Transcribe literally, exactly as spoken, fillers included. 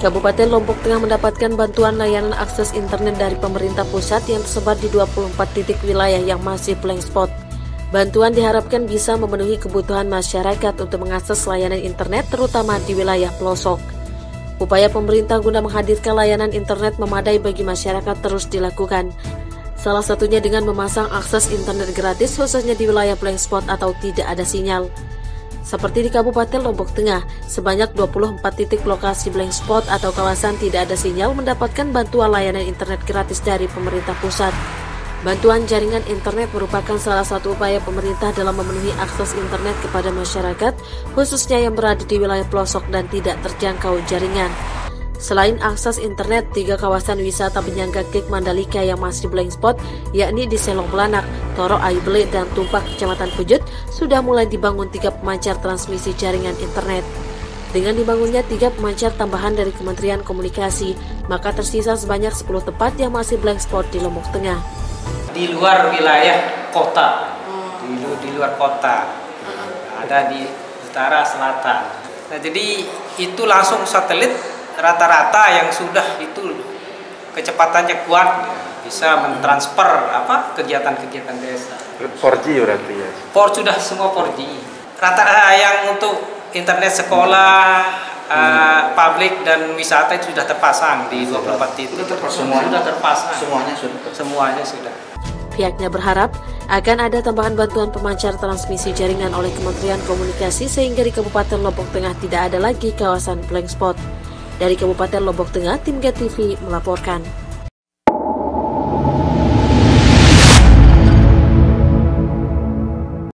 Kabupaten Lombok Tengah mendapatkan bantuan layanan akses internet dari pemerintah pusat yang tersebar di dua puluh empat titik wilayah yang masih blank spot. Bantuan diharapkan bisa memenuhi kebutuhan masyarakat untuk mengakses layanan internet terutama di wilayah pelosok. Upaya pemerintah guna menghadirkan layanan internet memadai bagi masyarakat terus dilakukan. Salah satunya dengan memasang akses internet gratis khususnya di wilayah blank spot atau tidak ada sinyal. Seperti di Kabupaten Lombok Tengah, sebanyak dua puluh empat titik lokasi blank spot atau kawasan tidak ada sinyal mendapatkan bantuan layanan internet gratis dari pemerintah pusat. Bantuan jaringan internet merupakan salah satu upaya pemerintah dalam memenuhi akses internet kepada masyarakat, khususnya yang berada di wilayah pelosok dan tidak terjangkau jaringan. Selain akses internet, tiga kawasan wisata penyangga Kek Mandalika yang masih blank spot, yakni di Selong Belanak, Toro Aibele, dan Tumpak, Kecamatan Pujut, sudah mulai dibangun tiga pemancar transmisi jaringan internet. Dengan dibangunnya tiga pemancar tambahan dari Kementerian Komunikasi, maka tersisa sebanyak sepuluh tempat yang masih blank spot di Lombok Tengah. Di luar wilayah kota, di, di luar kota, ada di utara selatan. Nah, jadi itu langsung satelit rata-rata yang sudah itu kecepatannya kuat bisa mentransfer apa kegiatan-kegiatan desa. empat G berarti ya? empat sudah semua empat G. Rata yang untuk internet sekolah, hmm. uh, publik dan wisata itu sudah terpasang di dua puluh empat titik. Semuanya sudah terpasang. Semuanya sudah. Semuanya sudah. Pihaknya berharap akan ada tambahan bantuan pemancar transmisi jaringan oleh Kementerian Komunikasi sehingga di Kabupaten Lombok Tengah tidak ada lagi kawasan blank spot. Dari Kabupaten Lombok Tengah, tim G T V melaporkan.